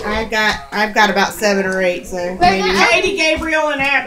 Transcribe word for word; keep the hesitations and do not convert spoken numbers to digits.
I got I've got about seven or eight, so maybe. Katie, Gabriel, and Abby.